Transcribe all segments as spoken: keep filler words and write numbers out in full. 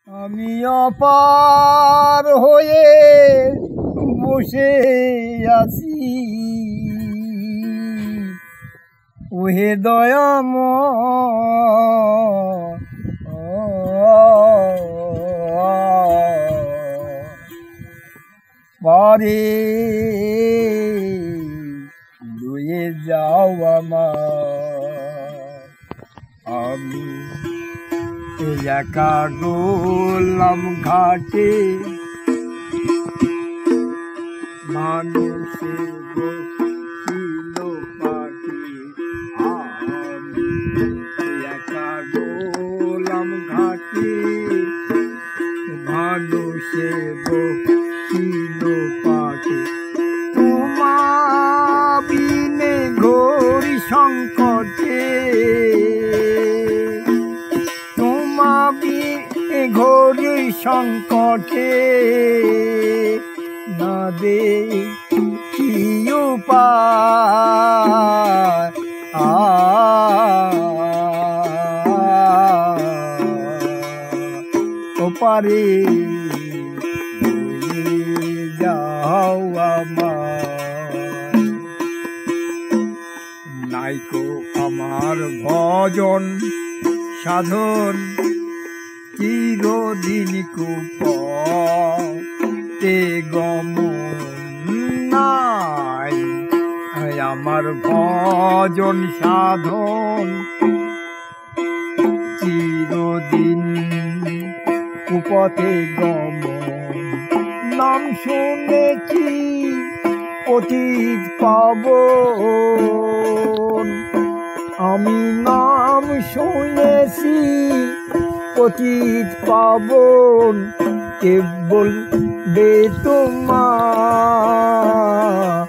আমি অপার হয়ে বসে আছি, ওহে দয়াময় পারে লয়ে যাও আমার। আমি একা গোলাম ঘাটে মানুষে ছিল পাখি, আমি একা গোলাম ঘাটে মানুষে ছিল পাখি। তোমা বিনে ঘোর সংকটে, তোমা বিনে ঘোর সংকটে না দে কি উপায়, ওপারে যাও আমার। নাইকো আমার ভজন সাধন চিরদিন কুপথে গমন নাই, আমার ভজন সাধন চিরদিন কুপথে গমন। নাম শুনেছি পতিত পাবন, আমি নাম শুনেছি পতিত পাবন, কেবল বে তোমার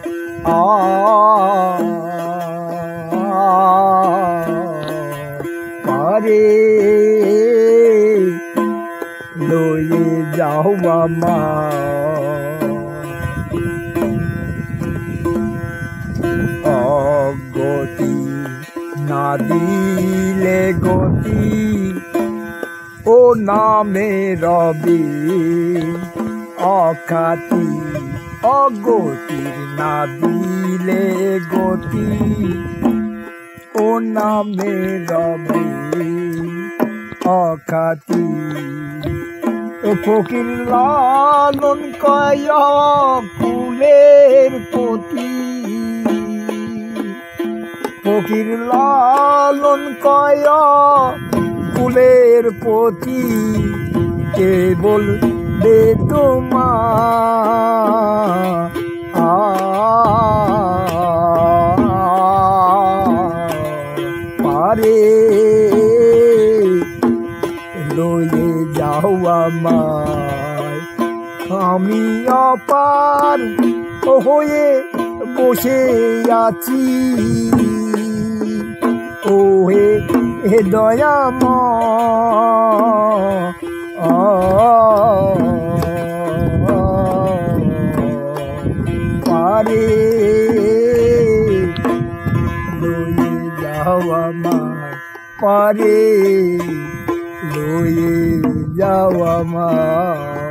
পারে লয়ে যাও আমার। অগতি না দিলে গতি, ও নামে রবি অখ্যাতি। অগতির না দিলে গতি, ও নামে রবি অখ্যাতি। ফকির লালন কয় কুলের পতি, ফকির লালন কয় কুলের পতি, কেবল বে তোমার পারে লয়ে যাও আমায়। আমি অপার হয়ে বসে আছি, ওহে হে দয়াময় পারে লয়ে যাও আমায়, পারে লয়ে যাও আমায়।